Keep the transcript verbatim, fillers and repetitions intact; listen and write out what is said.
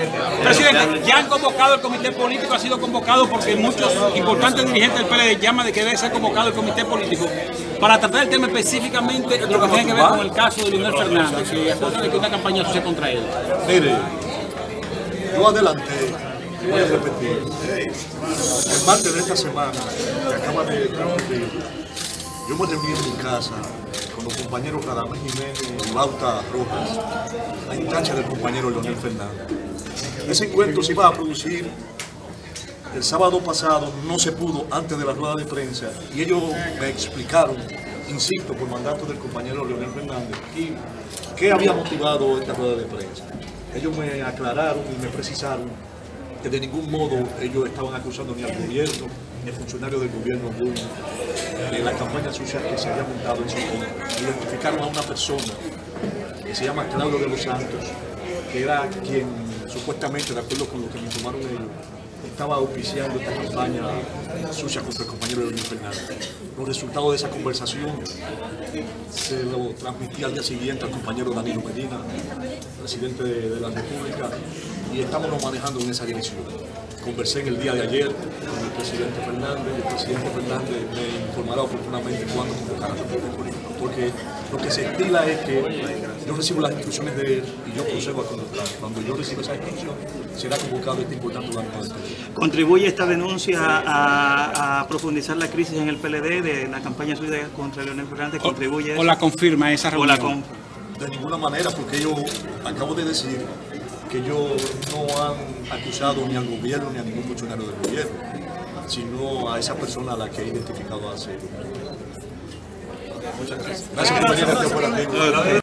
Presidente, ya han convocado el comité político, ha sido convocado porque muchos importantes dirigentes del P L D llaman de que debe ser convocado el comité político para tratar el tema específicamente de lo que tiene que ver con el caso de Leonel Fernández, que acusan de que una campaña sucia contra él. Mire, yo adelanté, voy a repetir, el martes de esta semana que acaba de transcurrir, yo me reuní en mi casa con los compañeros Radamés Jiménez y Bauta Rojas a instancia del compañero Leonel Fernández. Ese encuentro se iba a producir el sábado pasado, no se pudo antes de la rueda de prensa y ellos me explicaron, insisto, por mandato del compañero Leonel Fernández, y qué había motivado esta rueda de prensa. Ellos me aclararon y me precisaron que de ningún modo ellos estaban acusando ni al gobierno, ni al funcionario del gobierno de la campaña sucia que se había montado en su contra. Identificaron a una persona que se llama Claudio de los Santos, que era quien supuestamente, de acuerdo con lo que me informaron ellos, estaba auspiciando esta campaña sucia contra el compañero Leonel Fernández. Los resultados de esa conversación se lo transmití al día siguiente al compañero Danilo Medina, presidente de, de la República, y estamos manejando en esa dirección. Conversé en el día de ayer con el presidente Fernández, y el presidente Fernández me informará oportunamente cuándo convocar a la comité político, porque lo que se estila es que yo recibo las instrucciones de él y yo procedo a convocar. Cuando yo reciba esa instrucción, será convocado este importante órgano del P L D. ¿Contribuye esta denuncia a, a profundizar la crisis en el P L D de la campaña suya contra Leonel Fernández? ¿Contribuye o, o la confirma esa reunión? O la con... De ninguna manera, porque yo acabo de decir que ellos no han acusado ni al gobierno ni a ningún funcionario del gobierno, sino a esa persona a la que he identificado hace. Muchas gracias. Gracias, compañero.